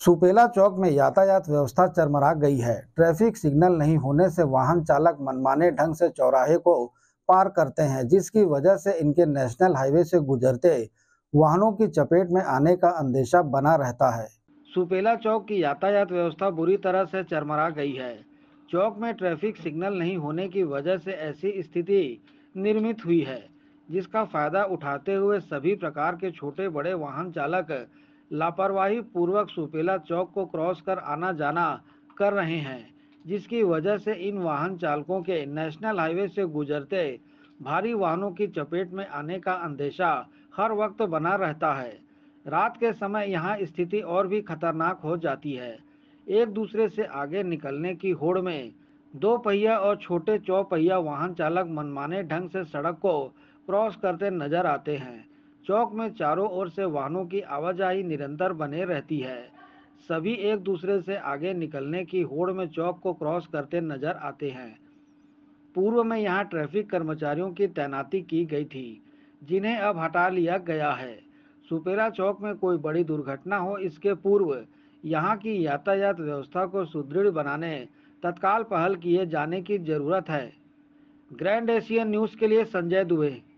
सुपेला चौक में यातायात व्यवस्था चरमरा गई है। ट्रैफिक सिग्नल नहीं होने से वाहन चालक मनमाने ढंग से चौराहे को पार करते हैं, जिसकी वजह से इनके नेशनल हाईवे से गुजरते वाहनों की चपेट में आने का अंदेशा बना रहता है। सुपेला चौक की यातायात व्यवस्था बुरी तरह से चरमरा गई है। चौक में ट्रैफिक सिग्नल नहीं होने की वजह से ऐसी स्थिति निर्मित हुई है, जिसका फायदा उठाते हुए सभी प्रकार के छोटे बड़े वाहन चालक लापरवाही पूर्वक सुपेला चौक को क्रॉस कर आना जाना कर रहे हैं, जिसकी वजह से इन वाहन चालकों के नेशनल हाईवे से गुजरते भारी वाहनों की चपेट में आने का अंदेशा हर वक्त बना रहता है। रात के समय यहाँ स्थिति और भी खतरनाक हो जाती है। एक दूसरे से आगे निकलने की होड़ में दो पहिया और छोटे चौपहिया वाहन चालक मनमाने ढंग से सड़क को क्रॉस करते नजर आते हैं। चौक में चारों ओर से वाहनों की आवाजाही निरंतर बने रहती है। सभी एक दूसरे से आगे निकलने की होड़ में चौक को क्रॉस करते नजर आते हैं। पूर्व में यहाँ ट्रैफिक कर्मचारियों की तैनाती की गई थी, जिन्हें अब हटा लिया गया है। सुपेला चौक में कोई बड़ी दुर्घटना हो, इसके पूर्व यहाँ की यातायात व्यवस्था को सुदृढ़ बनाने तत्काल पहल किए जाने की जरूरत है। ग्रैंड एशियन न्यूज़ के लिए संजय दुबे।